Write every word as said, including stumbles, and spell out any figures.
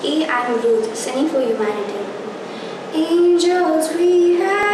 E. I'm Ruth, singing for humanity. Angels we have